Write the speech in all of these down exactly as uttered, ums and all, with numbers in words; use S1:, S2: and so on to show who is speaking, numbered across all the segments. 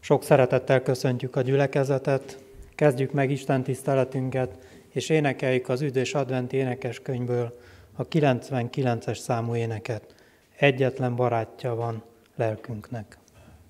S1: Sok szeretettel köszöntjük a gyülekezetet, kezdjük meg Isten tiszteletünket, és énekeljük az üdvös adventi énekeskönyvből a kilencvenkilences számú éneket. Egyetlen barátja van lelkünknek.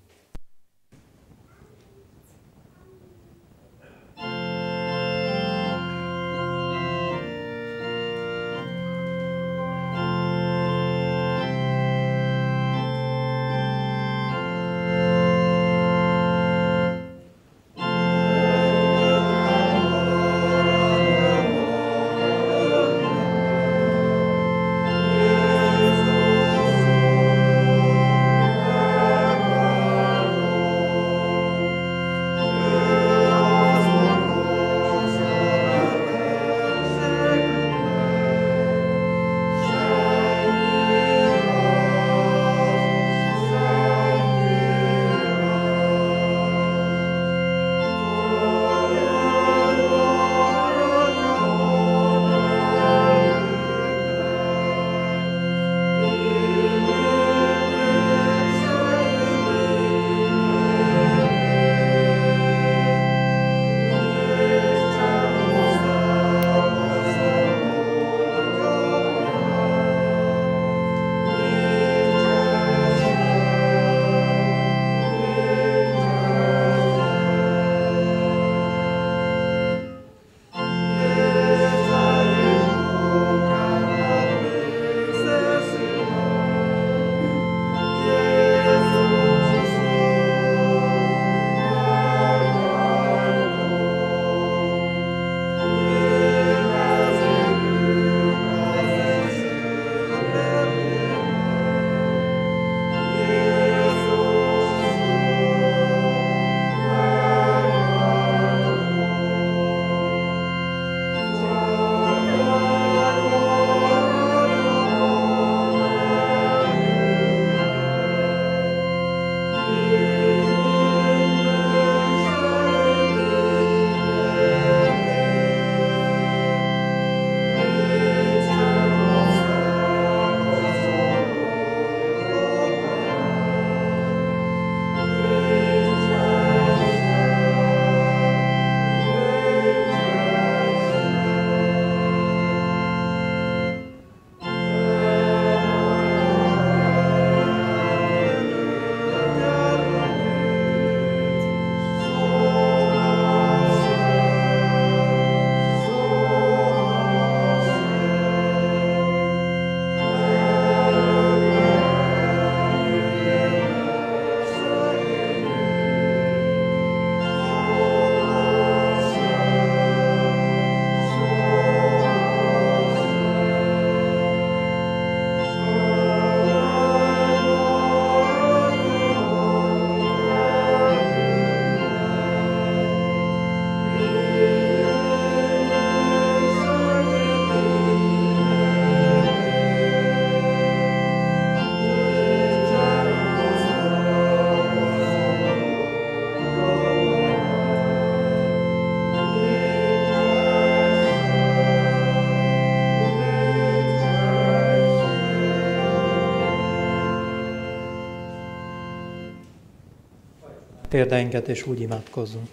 S1: Térdeinket és úgy imádkozzunk.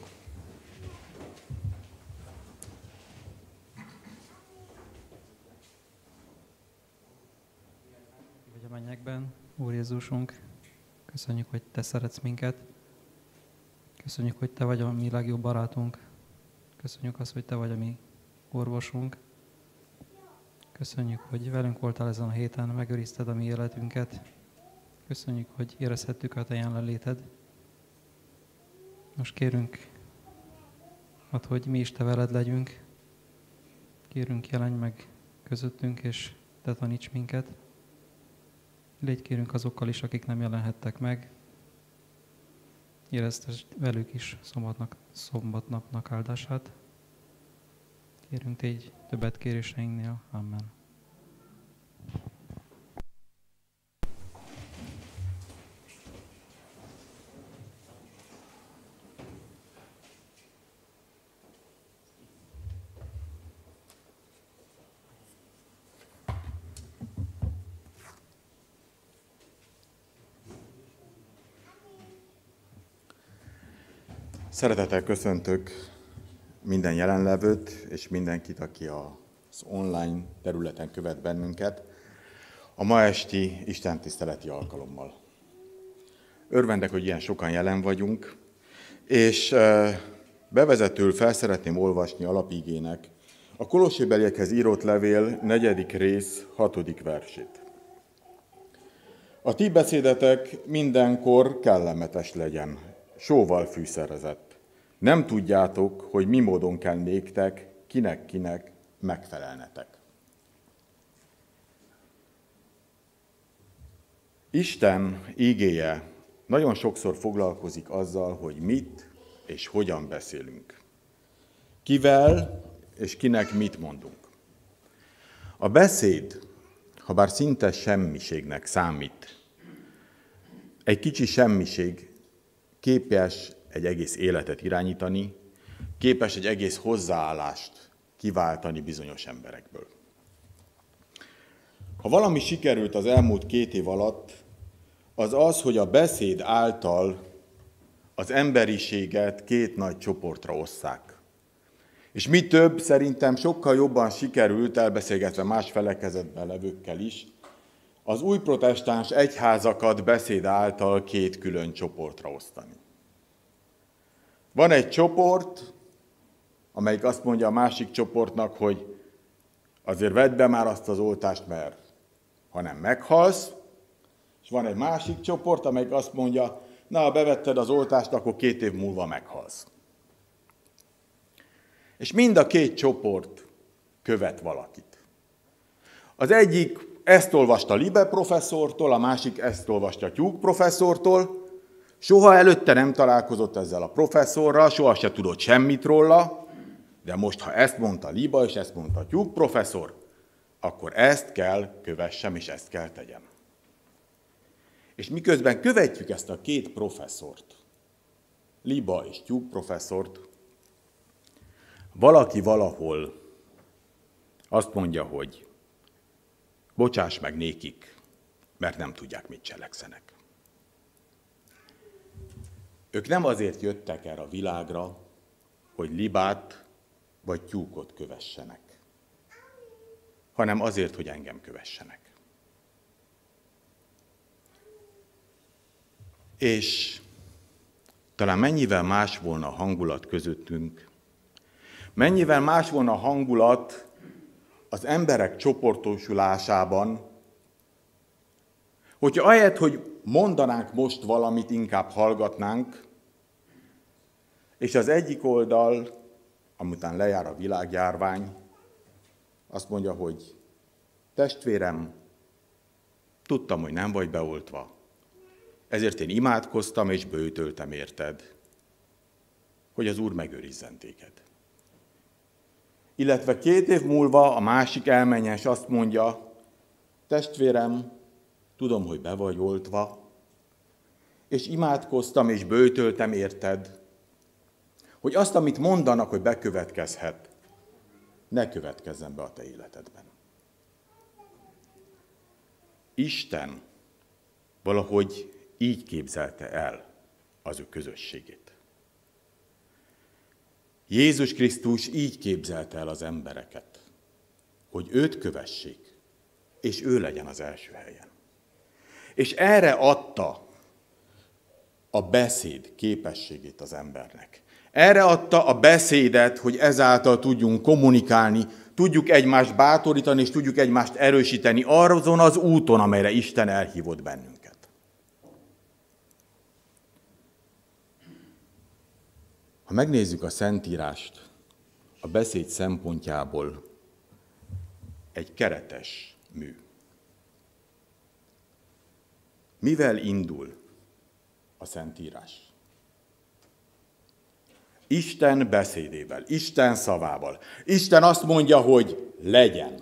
S2: Vagy a mennyekben, Úr Jézusunk, köszönjük, hogy Te szeretsz minket. Köszönjük, hogy Te vagy a mi legjobb barátunk. Köszönjük azt, hogy Te vagy a mi orvosunk. Köszönjük, hogy velünk voltál ezen a héten, megőrizted a mi életünket. Köszönjük, hogy érezhettük a Te jelenléted. Most kérünk, add, hogy mi is Te veled legyünk. Kérünk, jelenj meg közöttünk, és Te taníts minket. Légy kérünk azokkal is, akik nem jelenhettek meg. Éreztesd velük is szombatnak, szombatnapnak áldását. Kérünk, tégy többet kéréseinknél. Amen.
S3: Szeretettel köszöntök minden jelenlevőt, és mindenkit, aki az online területen követ bennünket, a ma esti istentiszteleti alkalommal. Örvendek, hogy ilyen sokan jelen vagyunk, és bevezetőül fel szeretném olvasni alapigének a Kolossébeliekhez írott levél negyedik rész hatodik versét. A ti beszédetek mindenkor kellemetes legyen, sóval fűszerezett. Nem tudjátok, hogy mi módon kell néktek, kinek-kinek megfelelnetek. Isten ígéje nagyon sokszor foglalkozik azzal, hogy mit és hogyan beszélünk. Kivel és kinek mit mondunk. A beszéd, ha bár szinte semmiségnek számít, egy kicsi semmiség képes egy egész életet irányítani, képes egy egész hozzáállást kiváltani bizonyos emberekből. Ha valami sikerült az elmúlt két év alatt, az az, hogy a beszéd által az emberiséget két nagy csoportra osszák. És mi több, szerintem sokkal jobban sikerült, elbeszélgetve más felekezetben levőkkel is, az új protestáns egyházakat beszéd által két külön csoportra osztani. Van egy csoport, amelyik azt mondja a másik csoportnak, hogy azért vedd be már azt az oltást, mert ha nem meghalsz, és van egy másik csoport, amelyik azt mondja, na, ha bevetted az oltást, akkor két év múlva meghalsz. És mind a két csoport követ valakit. Az egyik ezt olvasta Libe professzortól, a másik ezt olvasta Tyúk professzortól, soha előtte nem találkozott ezzel a professzorral, soha se tudott semmit róla, de most, ha ezt mondta Liba, és ezt mondta Tyúk professzor, akkor ezt kell kövessem, és ezt kell tegyem. És miközben követjük ezt a két professzort, Liba és Tyúk professzort, valaki valahol azt mondja, hogy bocsáss meg nékik, mert nem tudják, mit cselekszenek. Ők nem azért jöttek erre a világra, hogy Libát vagy Tyúkot kövessenek, hanem azért, hogy engem kövessenek. És talán mennyivel más volna a hangulat közöttünk, mennyivel más volna a hangulat az emberek csoportosulásában, hogyha ahelyett, hogy mondanánk most valamit, inkább hallgatnánk, és az egyik oldal, amután lejár a világjárvány, azt mondja, hogy testvérem, tudtam, hogy nem vagy beoltva, ezért én imádkoztam és böjtöltem érted, hogy az Úr megőrizzen téged. Illetve két év múlva a másik elmenyes azt mondja, testvérem, tudom, hogy be vagy oltva, és imádkoztam és böjtöltem érted, hogy azt, amit mondanak, hogy bekövetkezhet, ne következzen be a te életedben. Isten valahogy így képzelte el az ő közösségét. Jézus Krisztus így képzelte el az embereket, hogy őt kövessék, és ő legyen az első helyen. És erre adta a beszéd képességét az embernek. Erre adta a beszédet, hogy ezáltal tudjunk kommunikálni, tudjuk egymást bátorítani, és tudjuk egymást erősíteni azon az úton, amelyre Isten elhívott bennünket. Ha megnézzük a Szentírást, a beszéd szempontjából egy keretes mű. Mivel indul a Szentírás? Isten beszédével, Isten szavával. Isten azt mondja, hogy legyen.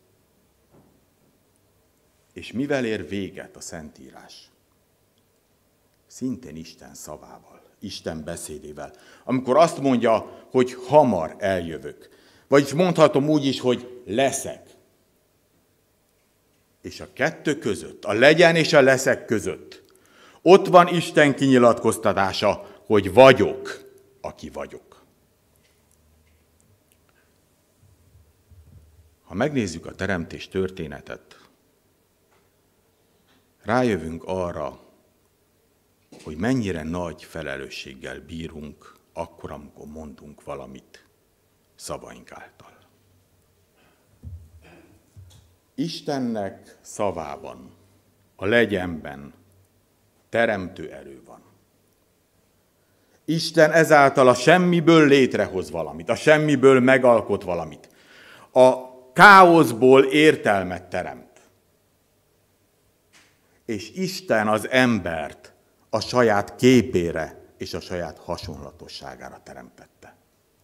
S3: És mivel ér véget a Szentírás? Szintén Isten szavával, Isten beszédével. Amikor azt mondja, hogy hamar eljövök. Vagyis mondhatom úgy is, hogy leszek. És a kettő között, a legyen és a leszek között, ott van Isten kinyilatkoztatása, hogy vagyok. aki vagyok. Ha megnézzük a teremtés történetet, rájövünk arra, hogy mennyire nagy felelősséggel bírunk akkor, amikor mondunk valamit szavaink által. Istennek szavában, a legyenben teremtő erő van. Isten ezáltal a semmiből létrehoz valamit, a semmiből megalkot valamit. A káoszból értelmet teremt. És Isten az embert a saját képére és a saját hasonlatosságára teremtette.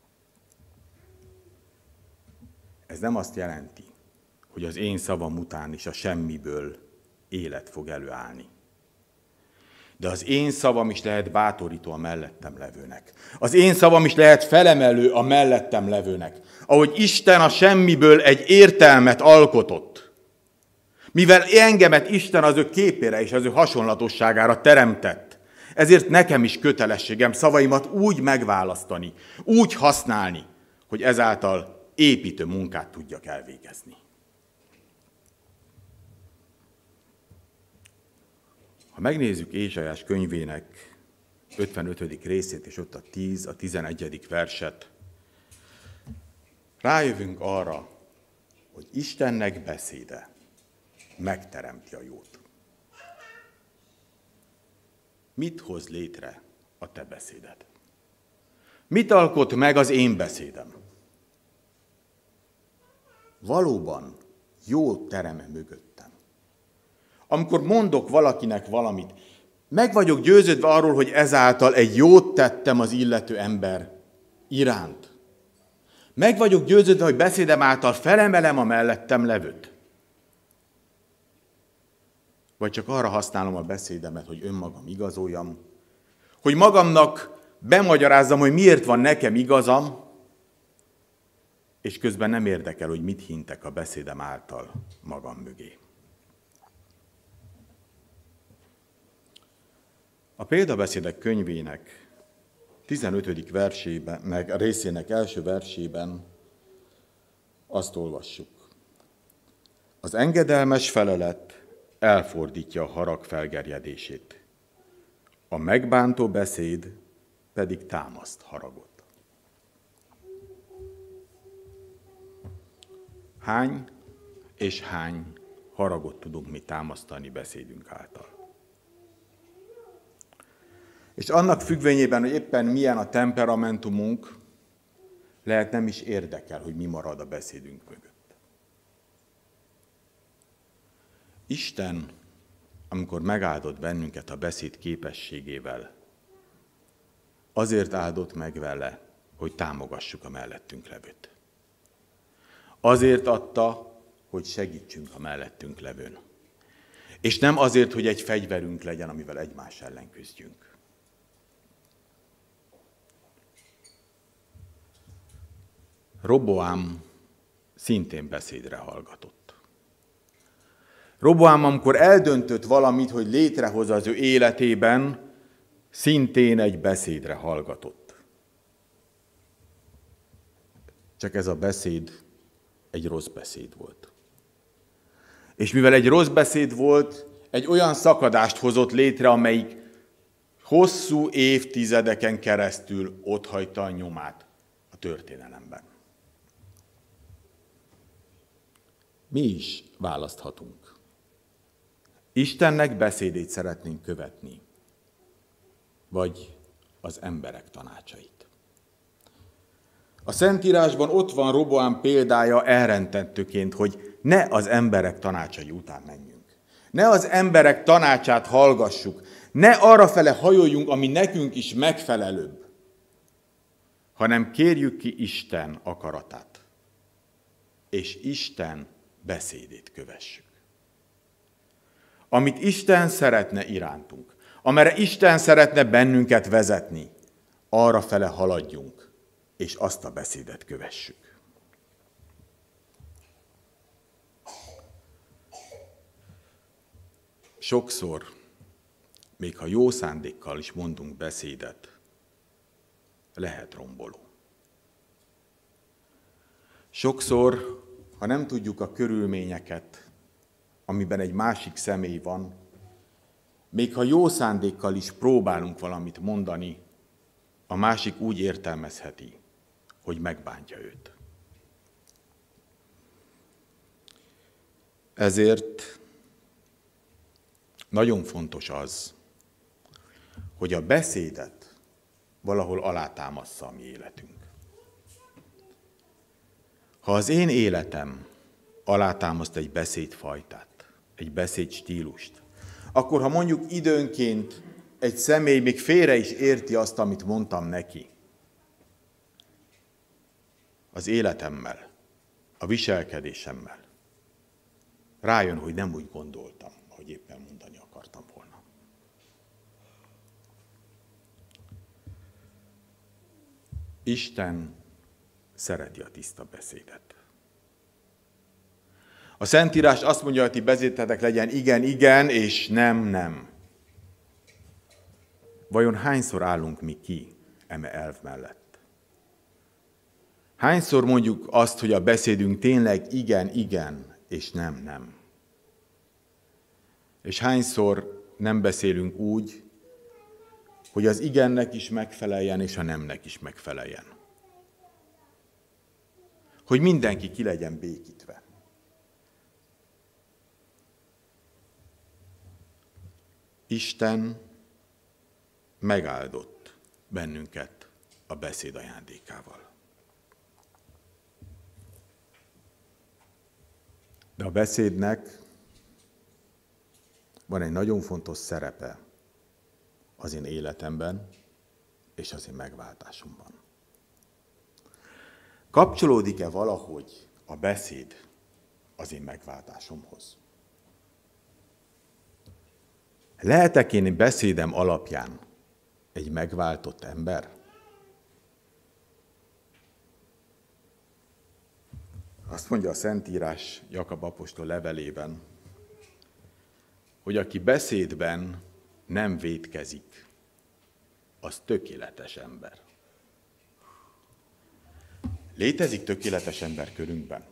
S3: Ez nem azt jelenti, hogy az én szavam után is a semmiből élet fog előállni. De az én szavam is lehet bátorító a mellettem levőnek. Az én szavam is lehet felemelő a mellettem levőnek. Ahogy Isten a semmiből egy értelmet alkotott. Mivel engemet Isten az ő képére és az ő hasonlatosságára teremtett, ezért nekem is kötelességem szavaimat úgy megválasztani, úgy használni, hogy ezáltal építő munkát tudjak elvégezni. Ha megnézzük Ézsaiás könyvének ötvenötödik részét, és ott a tíz, a tizenegyedik verset, rájövünk arra, hogy Istennek beszéde megteremti a jót. Mit hoz létre a te beszéded? Mit alkot meg az én beszédem? Valóban jót terem mögöttem. Amikor mondok valakinek valamit, meg vagyok győződve arról, hogy ezáltal egy jót tettem az illető ember iránt. Meg vagyok győződve, hogy beszédem által felemelem a mellettem levőt. Vagy csak arra használom a beszédemet, hogy önmagam igazoljam, hogy magamnak bemagyarázzam, hogy miért van nekem igazam, és közben nem érdekel, hogy mit hintek a beszédem által magam mögé. A példabeszédek könyvének tizenötödik versében, meg részének első versében azt olvassuk. Az engedelmes felelet elfordítja a harag felgerjedését, a megbántó beszéd pedig támaszt haragot. Hány és hány haragot tudunk mi támasztani beszédünk által? És annak függvényében, hogy éppen milyen a temperamentumunk, lehet nem is érdekel, hogy mi marad a beszédünk mögött. Isten, amikor megáldott bennünket a beszéd képességével, azért áldott meg vele, hogy támogassuk a mellettünk levőt. Azért adta, hogy segítsünk a mellettünk levőn. És nem azért, hogy egy fegyverünk legyen, amivel egymás ellen küzdjünk. Roboám szintén beszédre hallgatott. Roboám, amikor eldöntött valamit, hogy létrehoz az ő életében, szintén egy beszédre hallgatott. Csak ez a beszéd egy rossz beszéd volt. És mivel egy rossz beszéd volt, egy olyan szakadást hozott létre, amelyik hosszú évtizedeken keresztül otthagyta a nyomát a történelemben. Mi is választhatunk. Istennek beszédét szeretnénk követni, vagy az emberek tanácsait. A Szentírásban ott van Roboám példája elrentettőként, hogy ne az emberek tanácsai után menjünk. Ne az emberek tanácsát hallgassuk, ne arrafele hajoljunk, ami nekünk is megfelelőbb, hanem kérjük ki Isten akaratát, és Isten beszédét kövessük. Amit Isten szeretne irántunk, amerre Isten szeretne bennünket vezetni, arrafele haladjunk, és azt a beszédet kövessük. Sokszor, még ha jó szándékkal is mondunk beszédet, lehet romboló. Sokszor, ha nem tudjuk a körülményeket, amiben egy másik személy van, még ha jó szándékkal is próbálunk valamit mondani, a másik úgy értelmezheti, hogy megbántja őt. Ezért nagyon fontos az, hogy a beszédet valahol alátámassza a mi életünk. Ha az én életem alátámaszt egy beszédfajtát, egy beszédstílust, akkor ha mondjuk időnként egy személy még félre is érti azt, amit mondtam neki, az életemmel, a viselkedésemmel, rájön, hogy nem úgy gondoltam, ahogy éppen mondani akartam volna. Isten szereti a tiszta beszédet. A Szentírás azt mondja, hogy ti beszédetek legyen igen, igen, és nem, nem. Vajon hányszor állunk mi ki eme elv mellett? Hányszor mondjuk azt, hogy a beszédünk tényleg igen, igen, és nem, nem? És hányszor nem beszélünk úgy, hogy az igennek is megfeleljen, és a nemnek is megfeleljen? Hogy mindenki ki legyen békítve. Isten megáldott bennünket a beszéd ajándékával. De a beszédnek van egy nagyon fontos szerepe az én életemben és az én megváltásomban. Kapcsolódik-e valahogy a beszéd az én megváltásomhoz? Lehetek én beszédem alapján egy megváltott ember? Azt mondja a Szentírás Jakab apostol levelében, hogy aki beszédben nem vétkezik, az tökéletes ember. Létezik tökéletes ember körünkben?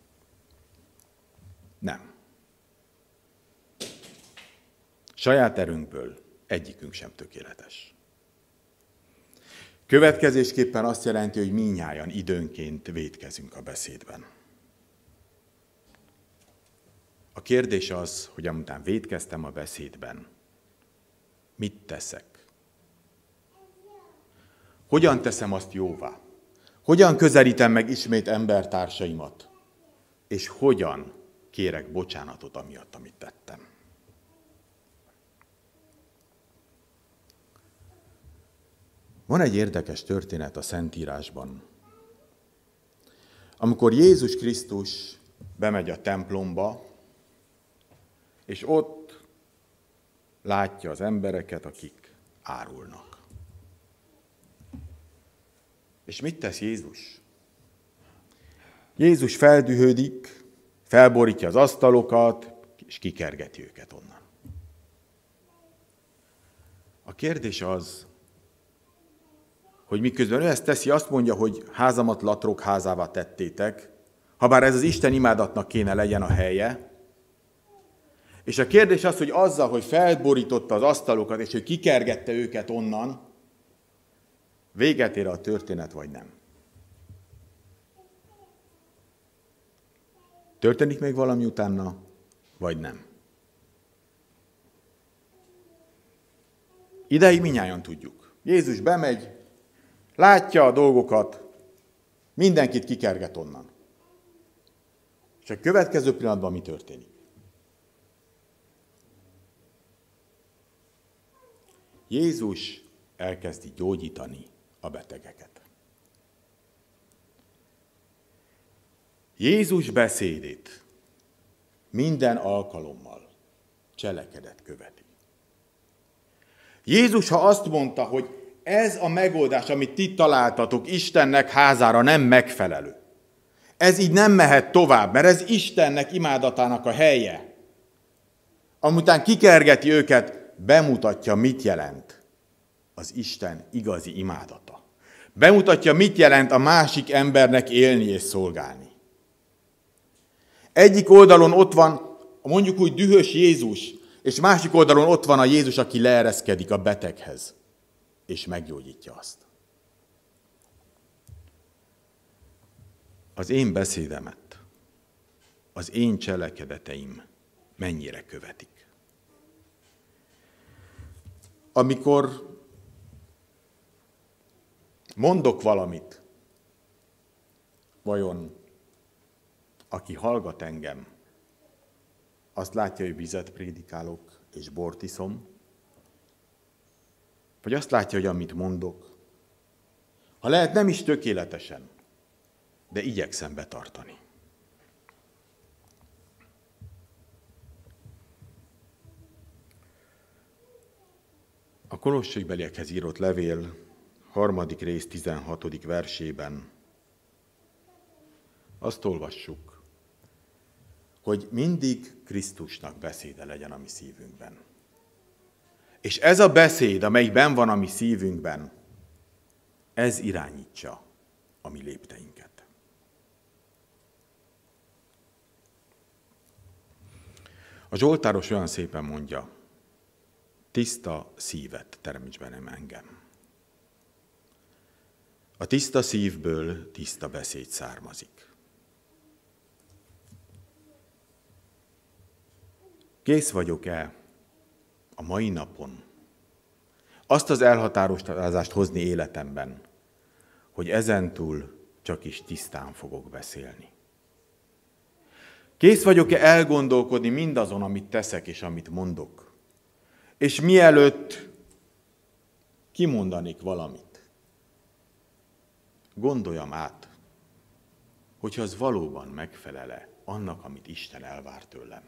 S3: Nem. Saját erőnkből egyikünk sem tökéletes. Következésképpen azt jelenti, hogy mindnyájan időnként vétkezünk a beszédben. A kérdés az, hogy amután vétkeztem a beszédben, mit teszek? Hogyan teszem azt jóvá? Hogyan közelítem meg ismét embertársaimat? És hogyan kérek bocsánatot amiatt, amit tettem? Van egy érdekes történet a Szentírásban. Amikor Jézus Krisztus bemegy a templomba, és ott látja az embereket, akik árulnak. És mit tesz Jézus? Jézus feldühödik, felborítja az asztalokat, és kikergeti őket onnan. A kérdés az, hogy miközben ő ezt teszi, azt mondja, hogy házamat latrok házává tettétek, habár ez az Isten imádatnak kéne legyen a helye. És a kérdés az, hogy azzal, hogy felborította az asztalokat, és hogy kikergette őket onnan, véget ér a történet, vagy nem. Történik még valami utána, vagy nem. Ideig mindnyájan tudjuk. Jézus bemegy, látja a dolgokat, mindenkit kikerget onnan. És a következő pillanatban mi történik? Jézus elkezdi gyógyítani a betegeket. Jézus beszédét minden alkalommal cselekedet követi. Jézus, ha azt mondta, hogy ez a megoldás, amit ti találtatok, Istennek házára nem megfelelő. Ez így nem mehet tovább, mert ez Istennek imádatának a helye. Amután kikergeti őket, bemutatja, mit jelent az Isten igazi imádata. Bemutatja, mit jelent a másik embernek élni és szolgálni. Egyik oldalon ott van mondjuk úgy dühös Jézus, és másik oldalon ott van a Jézus, aki leereszkedik a beteghez, és meggyógyítja azt. Az én beszédemet, az én cselekedeteim mennyire követik. Amikor mondok valamit, vajon aki hallgat engem, azt látja, hogy vizet prédikálok és bort iszom? Vagy azt látja, hogy amit mondok, ha lehet nem is tökéletesen, de igyekszem betartani. A Kolossékbeliekhez írott levél harmadik rész tizenhatodik versében azt olvassuk, hogy mindig Krisztusnak beszéde legyen a mi szívünkben. És ez a beszéd, amelyik benn van a mi szívünkben, ez irányítsa a mi lépteinket. A Zsoltáros olyan szépen mondja, tiszta szívet teremts bennem engem. A tiszta szívből tiszta beszéd származik. Kész vagyok-e a mai napon azt az elhatározást hozni életemben, hogy ezentúl csak is tisztán fogok beszélni? Kész vagyok-e elgondolkodni mindazon, amit teszek és amit mondok? És mielőtt kimondanék valamit, gondoljam át, hogyha az valóban megfelel-e annak, amit Isten elvár tőlem.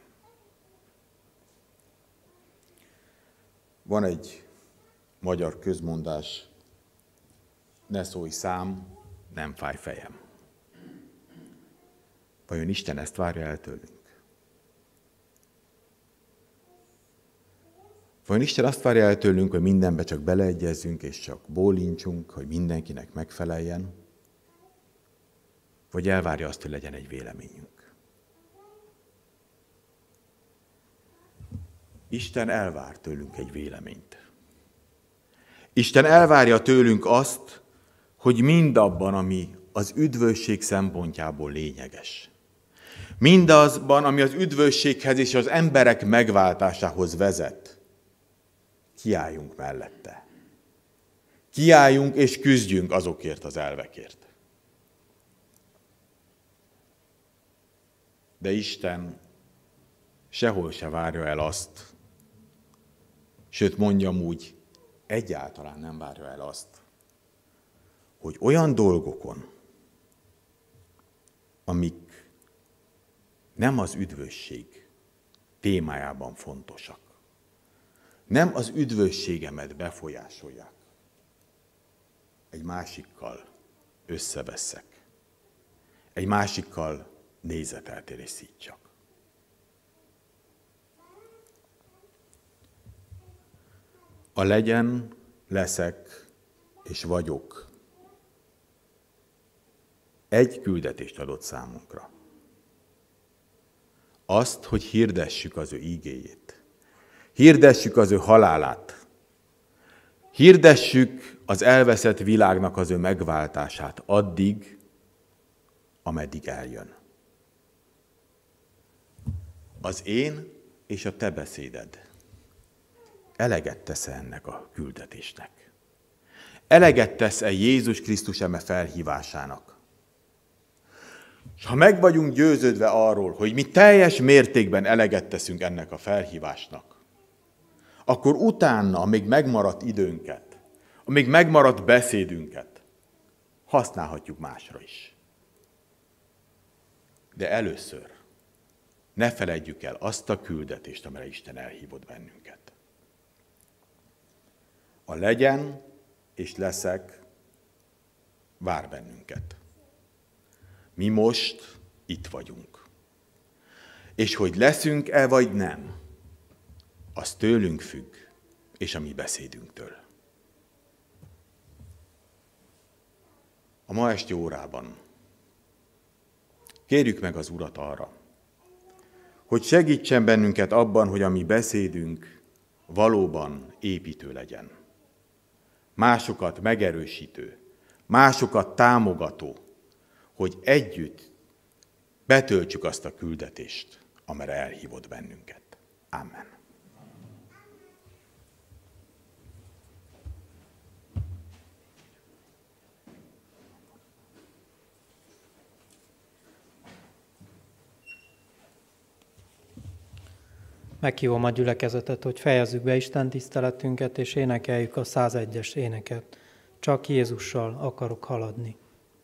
S3: Van egy magyar közmondás, ne szólj szám, nem fáj fejem. Vajon Isten ezt várja el tőlünk? Vajon Isten azt várja el tőlünk, hogy mindenbe csak beleegyezzünk, és csak bólincsunk, hogy mindenkinek megfeleljen? Vagy elvárja azt, hogy legyen egy véleményünk? Isten elvár tőlünk egy véleményt. Isten elvárja tőlünk azt, hogy mindabban, ami az üdvösség szempontjából lényeges. Mindazban, ami az üdvösséghez és az emberek megváltásához vezet, kiálljunk mellette. Kiálljunk és küzdjünk azokért az elvekért. De Isten sehol se várja el azt, sőt mondjam úgy, egyáltalán nem várja el azt, hogy olyan dolgokon, amik nem az üdvösség témájában fontosak, nem az üdvösségemet befolyásolják, egy másikkal összevesszek, egy másikkal nézeteltérés szítsak. A legyen, leszek és vagyok egy küldetést adott számunkra. Azt, hogy hirdessük az ő ígéjét. Hirdessük az ő halálát. Hirdessük az elveszett világnak az ő megváltását addig, ameddig eljön. Az én és a te beszéded eleget tesz ennek a küldetésnek? Eleget tesz-e Jézus Krisztus eme felhívásának? És ha meg vagyunk győződve arról, hogy mi teljes mértékben eleget teszünk ennek a felhívásnak, akkor utána, amíg megmaradt időnket, amíg megmaradt beszédünket, használhatjuk másra is. De először ne feledjük el azt a küldetést, amire Isten elhívott bennünket. A legyen és leszek vár bennünket. Mi most itt vagyunk. És hogy leszünk-e vagy nem, az tőlünk függ, és a mi beszédünktől. ma esti órában kérjük meg az Urat arra, hogy segítsen bennünket abban, hogy a mi beszédünk valóban építő legyen. Másokat megerősítő, másokat támogató, hogy együtt betöltsük azt a küldetést, amire elhívott bennünket. Amen.
S1: Meghívom a gyülekezetet, hogy fejezzük be Isten tiszteletünket, és énekeljük a százegyes éneket. Csak Jézussal akarok haladni.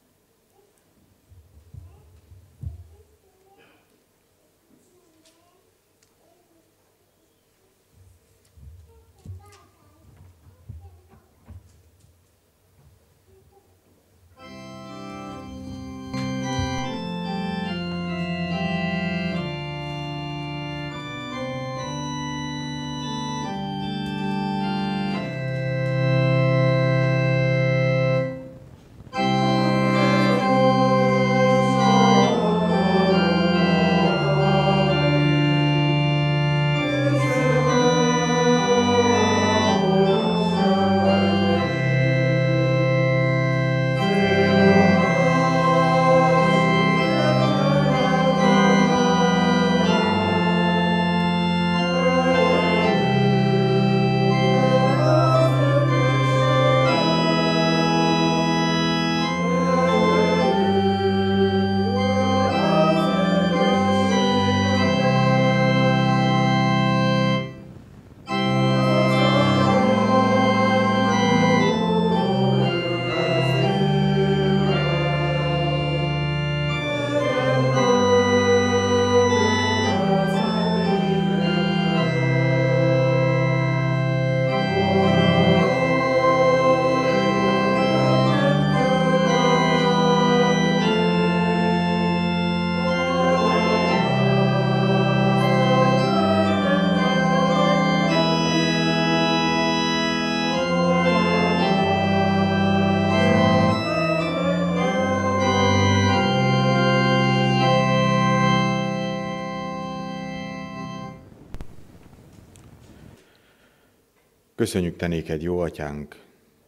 S3: Köszönjük te néked, jó atyánk,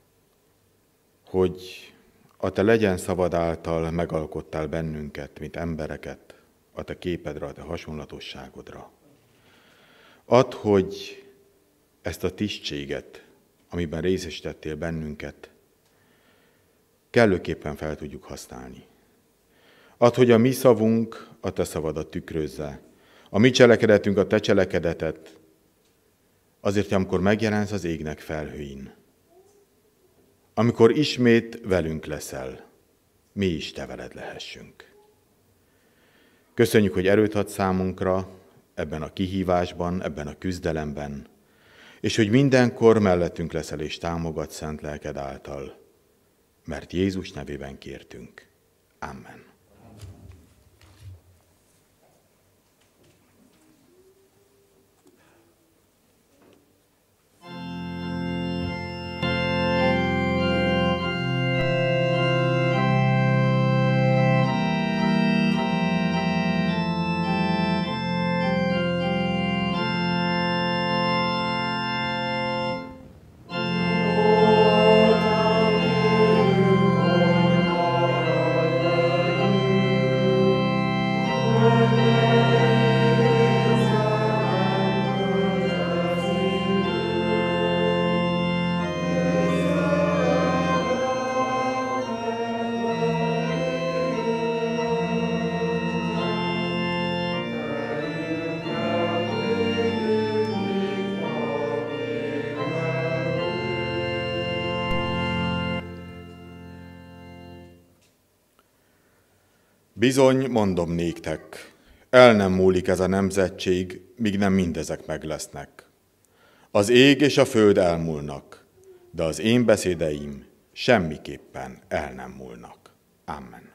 S3: hogy a te legyen szavad által megalkottál bennünket, mint embereket, a te képedre, a te hasonlatosságodra. Add, hogy ezt a tisztséget, amiben részesítettél bennünket, kellőképpen fel tudjuk használni. Add, hogy a mi szavunk a te szavadat tükrözze, a mi cselekedetünk a te cselekedetet, azért, hogy amikor megjelensz az égnek felhőin, amikor ismét velünk leszel, mi is te veled lehessünk. Köszönjük, hogy erőt ad számunkra ebben a kihívásban, ebben a küzdelemben, és hogy mindenkor mellettünk leszel és támogat szent lelked által, mert Jézus nevében kértünk. Amen. Bizony, mondom néktek, el nem múlik ez a nemzetség, míg nem mindezek meg lesznek. Az ég és a föld elmúlnak, de az én beszédeim semmiképpen el nem múlnak. Amen.